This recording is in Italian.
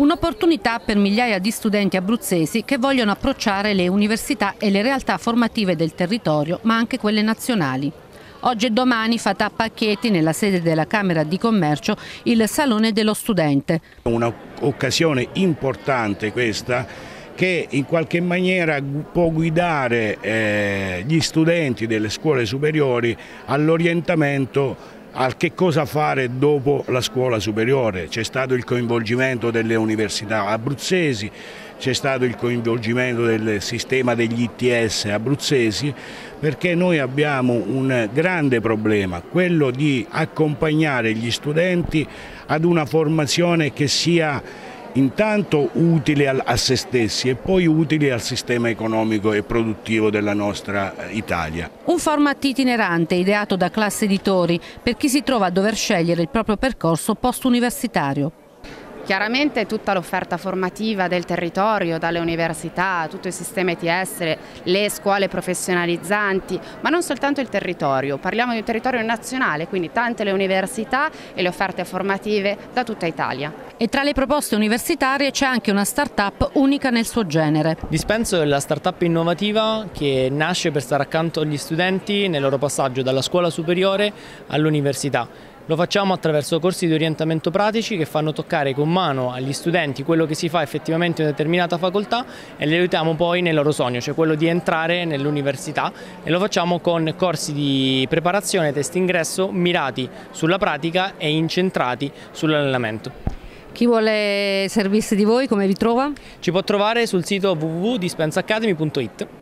Un'opportunità per migliaia di studenti abruzzesi che vogliono approcciare le università e le realtà formative del territorio, ma anche quelle nazionali. Oggi e domani fa tappa a Chieti, nella sede della Camera di Commercio, il Salone dello Studente. Un'occasione importante questa, che in qualche maniera può guidare gli studenti delle scuole superiori all'orientamento al che cosa fare dopo la scuola superiore. C'è stato il coinvolgimento delle università abruzzesi, c'è stato il coinvolgimento del sistema degli ITS abruzzesi, perché noi abbiamo un grande problema, quello di accompagnare gli studenti ad una formazione che sia intanto utile a se stessi e poi utile al sistema economico e produttivo della nostra Italia. Un format itinerante ideato da Class Editori per chi si trova a dover scegliere il proprio percorso post-universitario. Chiaramente tutta l'offerta formativa del territorio, dalle università, tutto il sistema ETS, le scuole professionalizzanti, ma non soltanto il territorio, parliamo di un territorio nazionale, quindi tante le università e le offerte formative da tutta Italia. E tra le proposte universitarie c'è anche una start-up unica nel suo genere. Dispenso è la start-up innovativa che nasce per stare accanto agli studenti nel loro passaggio dalla scuola superiore all'università. Lo facciamo attraverso corsi di orientamento pratici che fanno toccare con mano agli studenti quello che si fa effettivamente in una determinata facoltà e li aiutiamo poi nel loro sogno, cioè quello di entrare nell'università, e lo facciamo con corsi di preparazione, test ingresso mirati sulla pratica e incentrati sull'allenamento. Chi vuole servirsi di voi come vi trova? Ci può trovare sul sito www.dispensaacademy.it.